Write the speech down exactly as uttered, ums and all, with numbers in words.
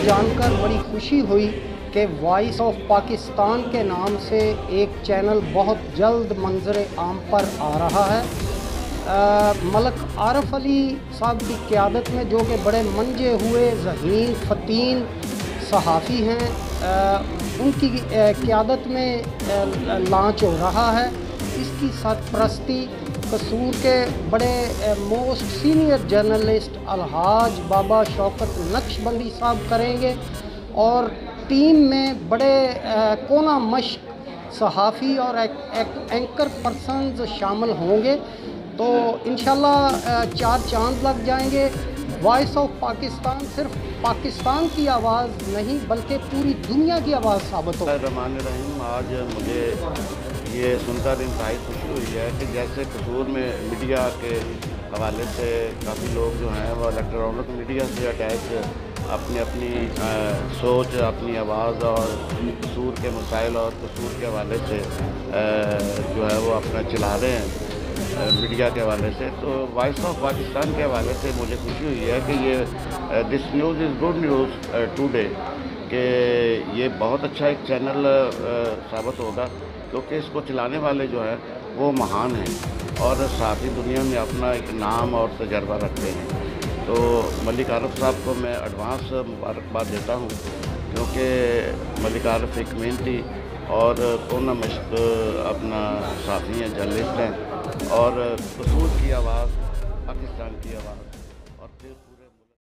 جان کر بڑی خوشی ہوئی کہ وائس آف پاکستان کے نام سے ایک چینل بہت جلد منظر عام پر آ رہا ہے۔ ملک عارف علی صاحب کی قیادت میں، جو کہ بڑے منجے ہوئے ذہین فتین صحافی ہیں، ان کی قیادت میں لانچ ہو رہا ہے۔ اس کی سرپرستی قصور کے بڑے موسٹ سینئر جرنلسٹ الحاج بابا شوکت نقشبندی صاحب کریں گے، اور ٹیم میں بڑے کونا مشق صحافی اور اینکر پرسنز شامل ہوں گے۔ تو انشاءاللہ چار چاند لگ جائیں گے۔ وائس آف پاکستان صرف پاکستان کی آواز نہیں بلکہ پوری دنیا کی آواز ثابت ہوگی۔ الرحمن الرحیم، آج مجھے یہ سن کر انتہائی خوشی ہوئی ہے کہ جیسے قصور میں میڈیا کے حوالے سے کافی لوگ جو ہیں وہ الیکٹرانک میڈیا سے اٹیچ اپنی اپنی سوچ، اپنی آواز اور قصور کے مسائل اور قصور کے حوالے سے جو ہے وہ اپنا چلا رہے ہیں میڈیا کے حوالے سے۔ تو وائس آف پاکستان کے حوالے سے مجھے خوشی ہوئی ہے کہ یہ this news is good news today, کہ یہ بہت اچھا ایک چینل ثابت ہوگا، کیونکہ اس کو چلانے والے جو ہیں وہ مہان ہیں اور ساتھی دنیا میں اپنا ایک نام اور تجربہ رکھتے ہیں۔ تو ملک عارف صاحب کو میں ایڈوانس مبارکباد دیتا ہوں، کیونکہ ملک عارف ایک محنتی اور کونا مشق اپنا ساتھی ہیں، جرنلسٹ ہیں، اور قصور کی آواز، پاکستان کی آواز